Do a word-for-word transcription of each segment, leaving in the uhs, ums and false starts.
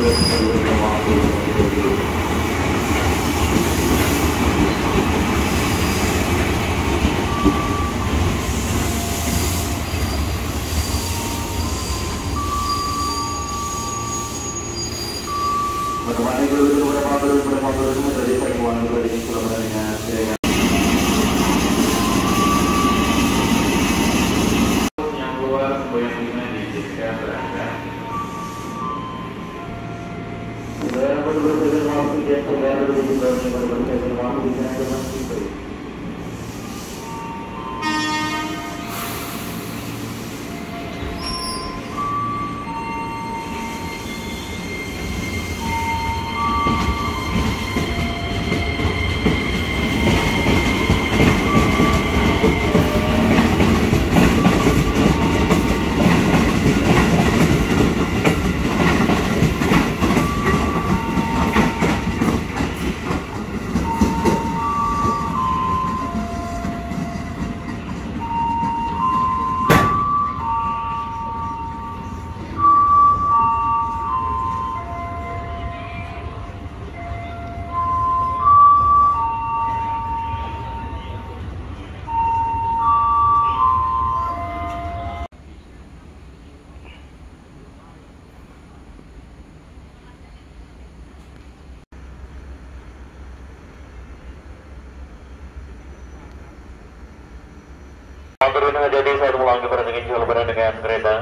Jadi saat mengulangi pada kecil lebaran dengan kereta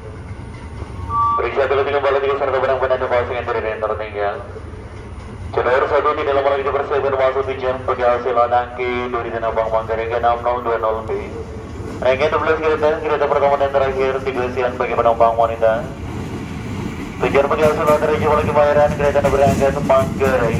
periksa dulu tinggal balik serta barang-barang deposit yang dari yang tertinggal. Jalur satu tidak lama lagi dipersiapkan masuk tujuan bagi hasil anangki dari Tanah Abang Manggarai enam nol dua nol B. Rangkaian dua belas kereta kereta pertama dan terakhir tiga siang bagi penumpang wanita. Tujuan bagi hasil anangki lagi bayaran kereta berangkat Manggarai.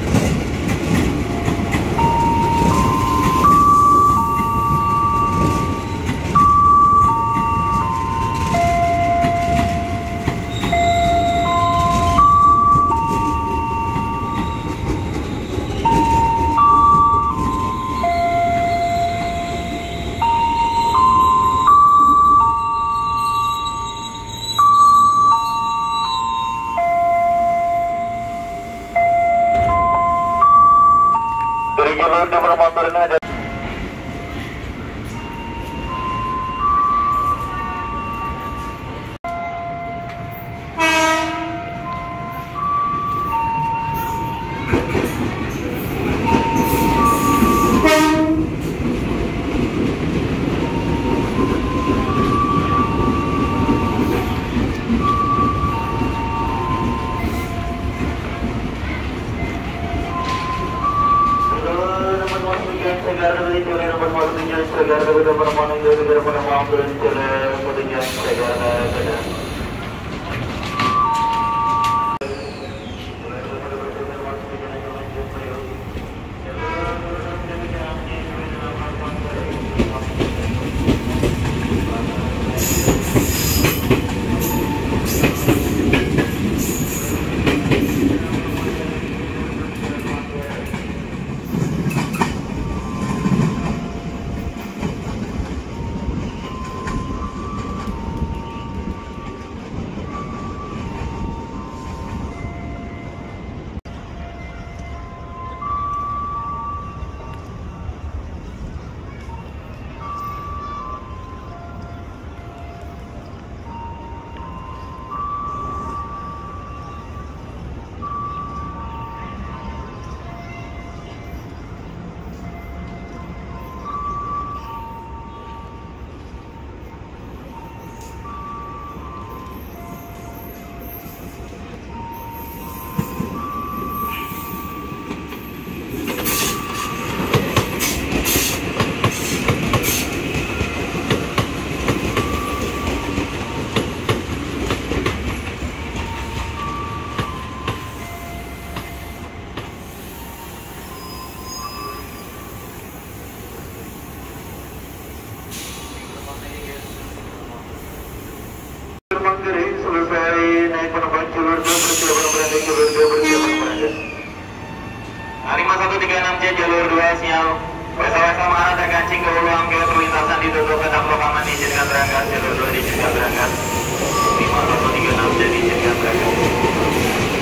lima satu tiga enam C jalur dua sial. Pesawat Samara terkancing ke hulu angkut, perlintasan ditutup, tetap lokaman diizinkan berangkat, jalur dua diizinkan berangkat. lima satu tiga enam C diizinkan berangkat.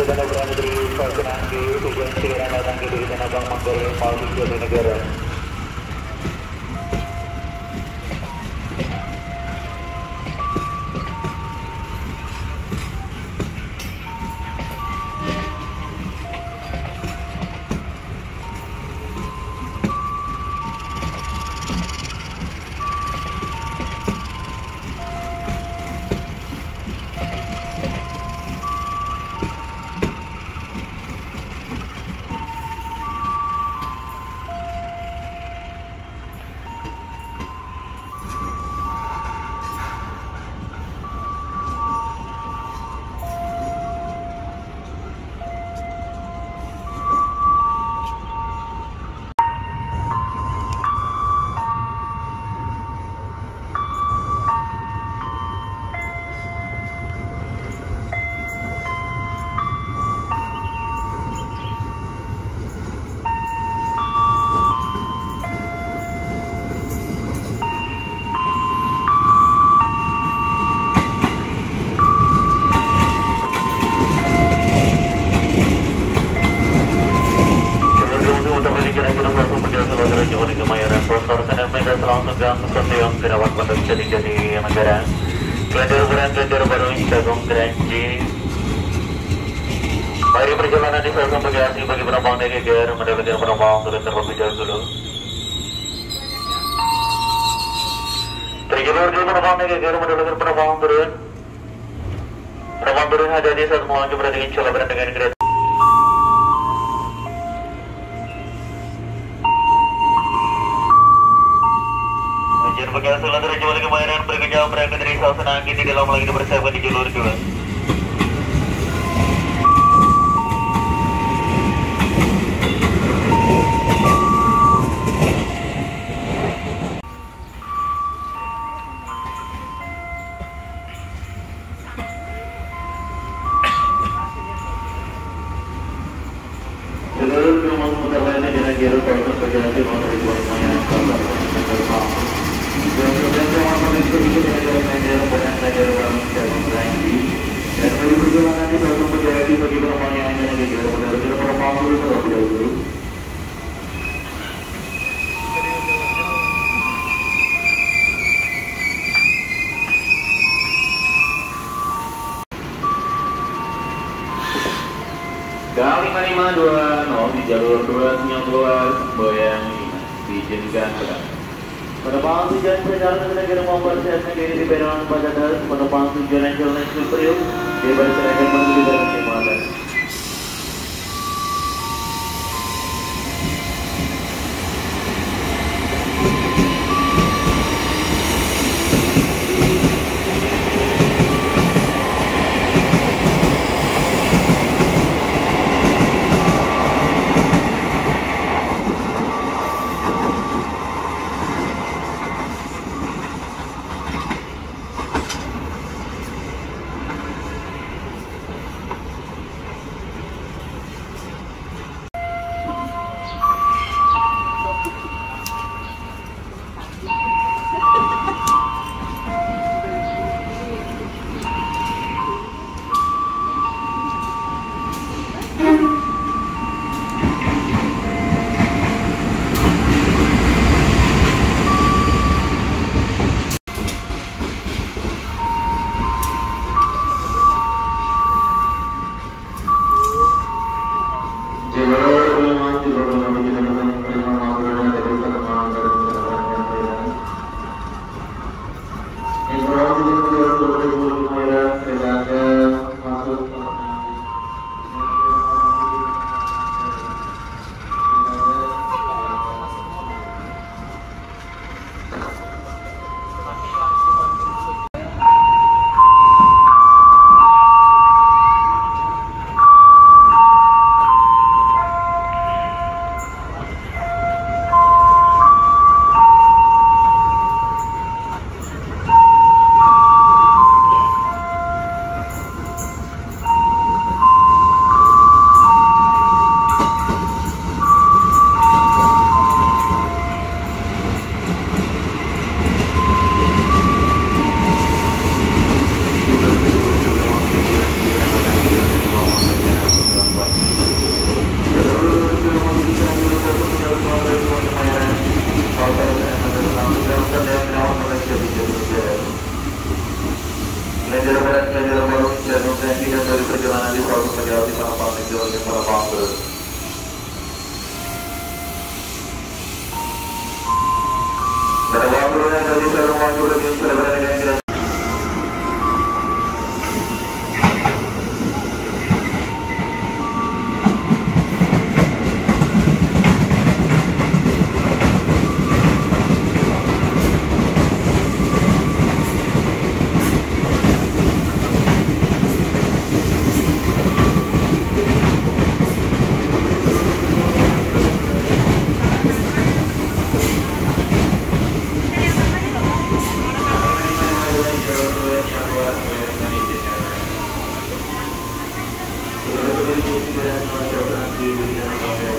dan berada di stasiun Anggi, tujuan segera datang ke Duri Tanah Abang Manggarai, Palsu Jatinegara. Dirawat pada jadi negara. Kelender beran kelender baru Instagram Granji. Mari perjalanan di stasiun bagasi bagi penumpang D G G R mendapatkan penumpang turun terlebih dahulu. Terjebak di penumpang D G G R mendapatkan penumpang turun. Penumpang turun hati-hati saat melaju perhatikan celah berada dengan kereta. Bagi asulan terjual kemarin berkejauhan berangkat dari stasiun Anggi di dalam lagi dipersiapkan di jalur dua. Seluruh penumpang motor lainnya dengan jalur proses perjalanan motor di bawah semuanya kabar dan kemudian semua kondisi itu dengan jalan jalan bukan saja ruang jalan berhenti dan bagi perjalanan di stasiun Bagasi bagi penumpang yang hanya di jalur benar-benar penumpang dulu terlebih dahulu. K lima lima dua nol di jalur dua sembilan belas Boyang lima diizinkan berangkat. Penumpang tujuan perjalanan ke negara mempersiapkan diri di peron pada atas. Penumpang tujuan International Priok dipersilakan menuju dalam jembatan. menjadi para panitia dan para panggung. Dan panggung yang tadi saya maju lagi selebgram yang kita. Terima kasih.